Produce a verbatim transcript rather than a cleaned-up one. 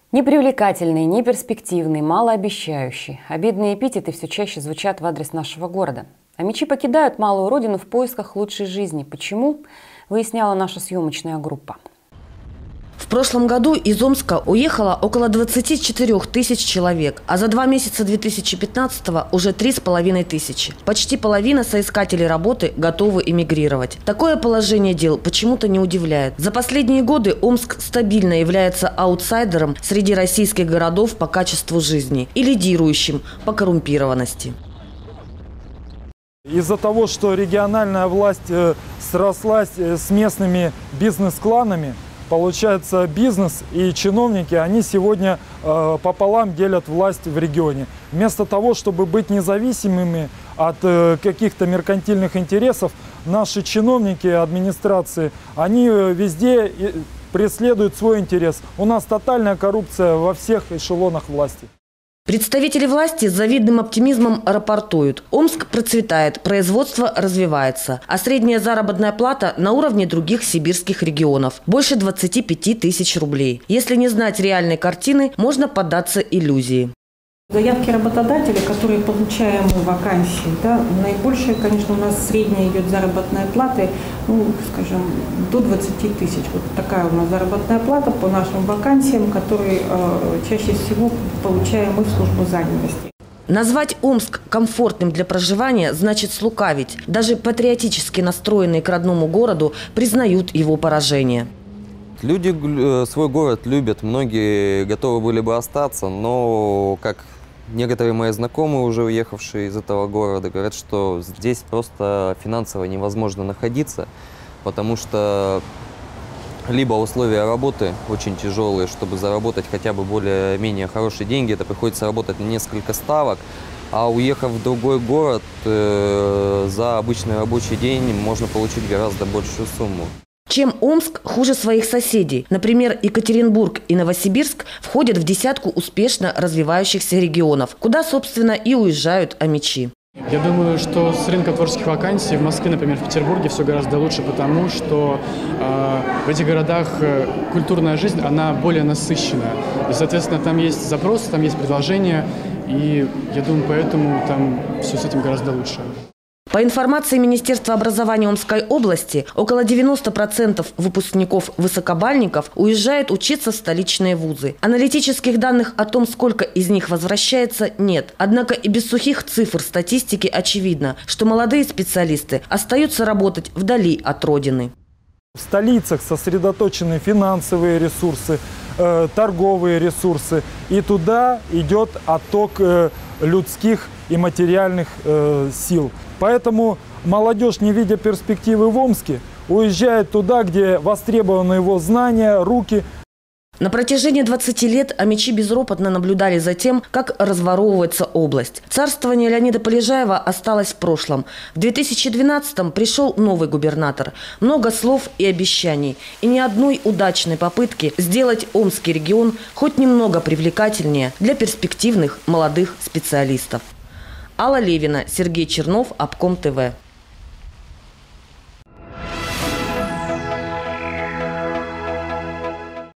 Непривлекательный, неперспективный, малообещающий. Обидные эпитеты все чаще звучат в адрес нашего города. Амичи покидают малую родину в поисках лучшей жизни. Почему? Выясняла наша съемочная группа. В прошлом году из Омска уехало около двадцати четырёх тысяч человек, а за два месяца две тысячи пятнадцатого уже три с половиной тысячи. Почти половина соискателей работы готовы эмигрировать. Такое положение дел почему-то не удивляет. За последние годы Омск стабильно является аутсайдером среди российских городов по качеству жизни и лидирующим по коррумпированности. Из-за того, что региональная власть срослась с местными бизнес-кланами, получается, бизнес и чиновники, они сегодня э, пополам делят власть в регионе. Вместо того, чтобы быть независимыми от э, каких-то меркантильных интересов, наши чиновники, администрации, они везде преследуют свой интерес. У нас тотальная коррупция во всех эшелонах власти. Представители власти с завидным оптимизмом рапортуют. Омск процветает, производство развивается, а средняя заработная плата на уровне других сибирских регионов – больше двадцати пяти тысяч рублей. Если не знать реальной картины, можно поддаться иллюзии. Заявки работодателей, которые получаем мы вакансии, да, наибольшая, конечно, у нас средняя идет заработная плата, ну, скажем, до двадцати тысяч. Вот такая у нас заработная плата по нашим вакансиям, которые э, чаще всего получаем мы в службу занятости. Назвать Омск комфортным для проживания значит слукавить. Даже патриотически настроенные к родному городу признают его поражение. Люди свой город любят, многие готовы были бы остаться, но как некоторые мои знакомые, уже уехавшие из этого города, говорят, что здесь просто финансово невозможно находиться, потому что либо условия работы очень тяжелые, чтобы заработать хотя бы более-менее хорошие деньги, это приходится работать на несколько ставок, а уехав в другой город, э, за обычный рабочий день можно получить гораздо большую сумму. Чем Омск хуже своих соседей? Например, Екатеринбург и Новосибирск входят в десятку успешно развивающихся регионов, куда, собственно, и уезжают амичи. Я думаю, что с рынка творческих вакансий в Москве, например, в Петербурге все гораздо лучше, потому что э, в этих городах э, культурная жизнь, она более насыщенная. И, соответственно, там есть запрос, там есть предложение, и я думаю, поэтому там все с этим гораздо лучше. По информации Министерства образования Омской области, около девяноста процентов выпускников высокобальников уезжают учиться в столичные вузы. Аналитических данных о том, сколько из них возвращается, нет. Однако и без сухих цифр статистики очевидно, что молодые специалисты остаются работать вдали от родины. В столицах сосредоточены финансовые ресурсы, э, торговые ресурсы, и туда идет отток э, людских и материальных э, сил. Поэтому молодежь, не видя перспективы в Омске, уезжает туда, где востребованы его знания, руки. На протяжении двадцати лет амичи безропотно наблюдали за тем, как разворовывается область. Царствование Леонида Полежаева осталось в прошлом. В две тысячи двенадцатом пришел новый губернатор. Много слов и обещаний. И ни одной удачной попытки сделать Омский регион хоть немного привлекательнее для перспективных молодых специалистов. Алла Левина, Сергей Чернов, Обком ТВ.